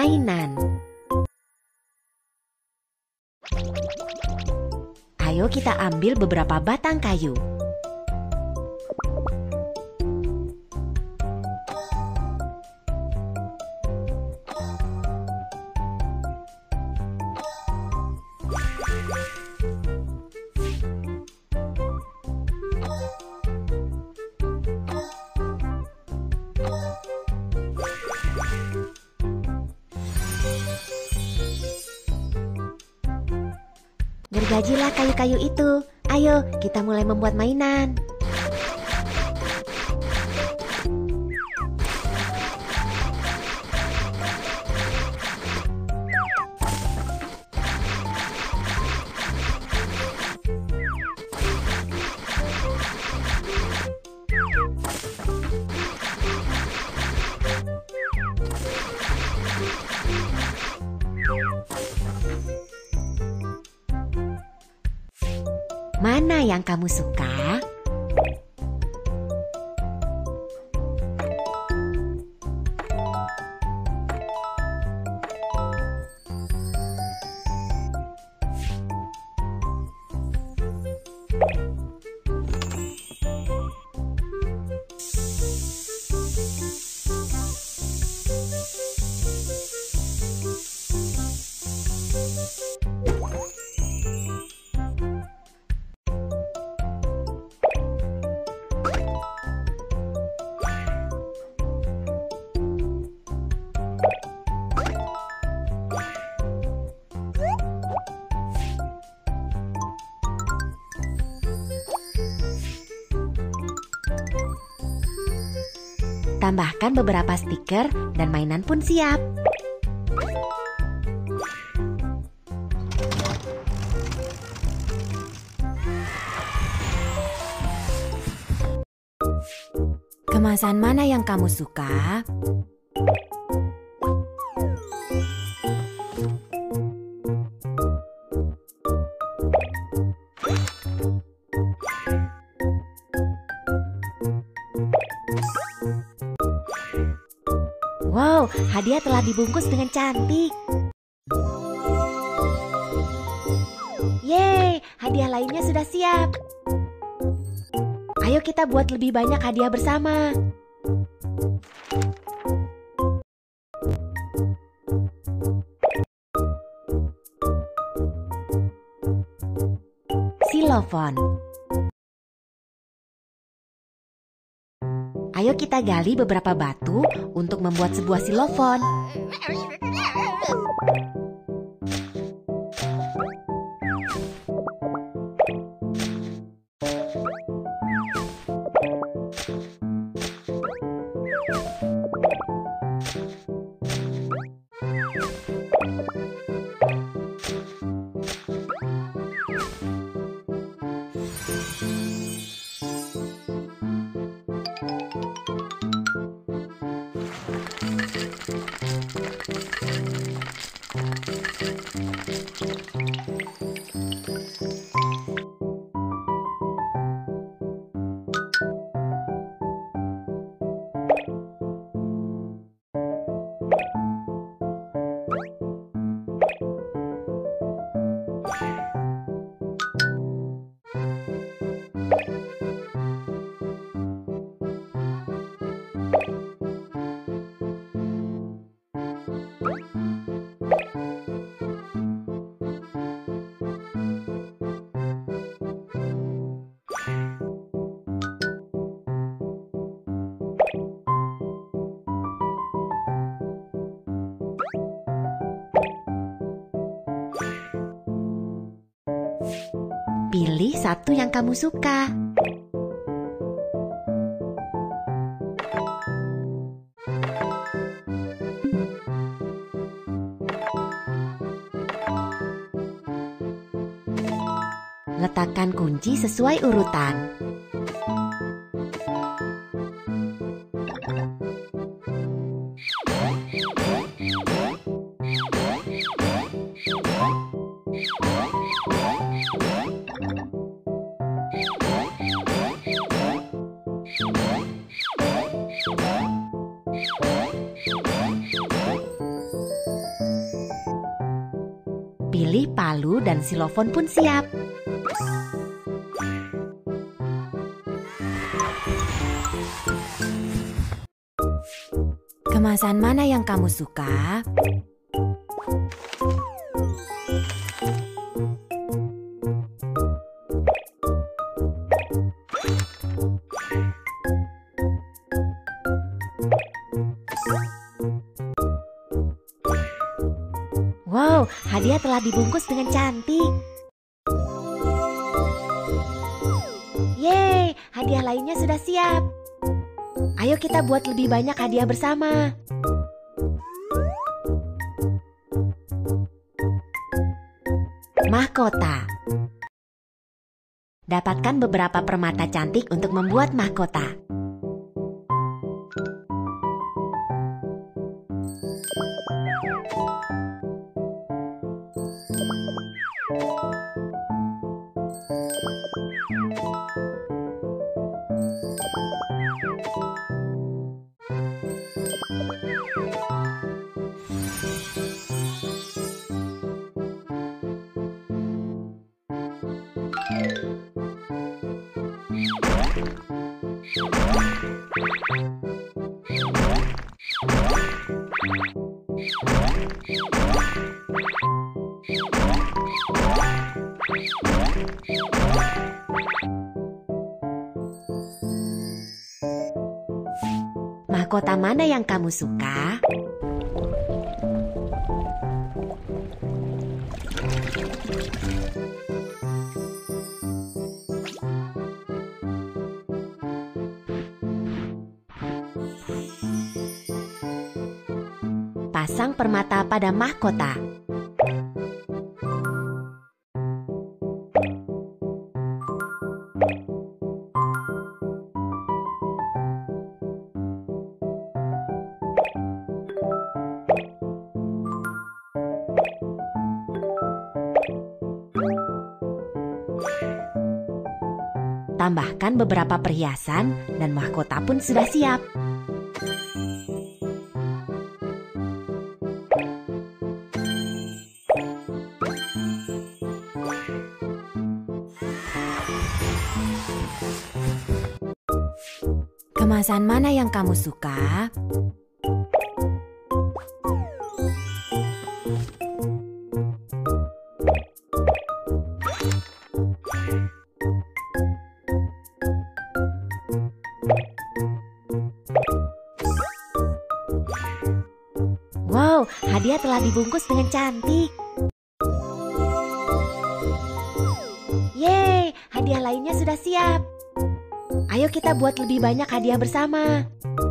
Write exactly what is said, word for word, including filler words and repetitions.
mainan. Ayo kita ambil beberapa batang kayu. Gergajilah kayu-kayu itu. Ayo, kita mulai membuat mainan. Mana yang kamu suka? Tambahkan beberapa stiker dan mainan pun siap. Kemasan mana yang kamu suka? Wow, hadiah telah dibungkus dengan cantik. Yeay, hadiah lainnya sudah siap. Ayo kita buat lebih banyak hadiah bersama. Silofon. Ayo kita gali beberapa batu untuk membuat sebuah silofon. Pilih satu yang kamu suka. Letakkan kunci sesuai urutan. pilih palu dan xilofon pun siap. Kemasan mana yang kamu suka? Wow, hadiah telah dibungkus dengan cantik. Yeay, hadiah lainnya sudah siap. Ayo kita buat lebih banyak hadiah bersama. Mahkota. Dapatkan beberapa permata cantik untuk membuat mahkota. Mahkota mana yang kamu suka? Pasang permata pada mahkota. Tambahkan beberapa perhiasan dan mahkota pun sudah siap. Kemasan mana yang kamu suka? Wow, hadiah telah dibungkus dengan cantik. Yeay, hadiah lainnya sudah siap. Ayo kita buat lebih banyak hadiah bersama.